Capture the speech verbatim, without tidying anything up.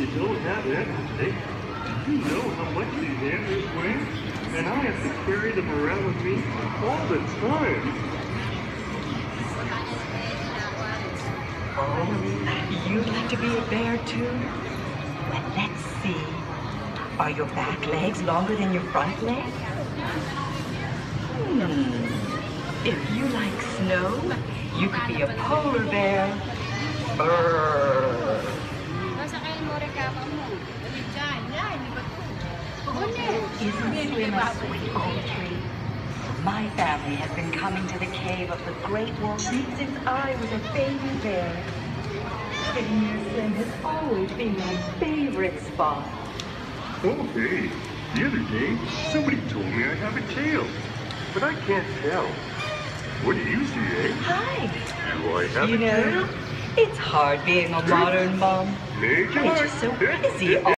don't have energy. You know how much these animals weigh? And I have to carry them around with me all the time. Oh, you'd like to be a bear too? Well, let's see. Are your back legs longer than your front legs? Hmm. If you like snow, you could be a polar bear. Brrr. Isn't Slim a sweet old tree? My family has been coming to the cave of the Great Wolf since I was a baby bear. Sitting near Slim has always been my favorite spot. Oh, hey. The other day, somebody told me I have a tail. But I can't tell. What do you see, eh? Hi. Do I have You a know, tail? it's hard being a modern mom. Major We're just so busy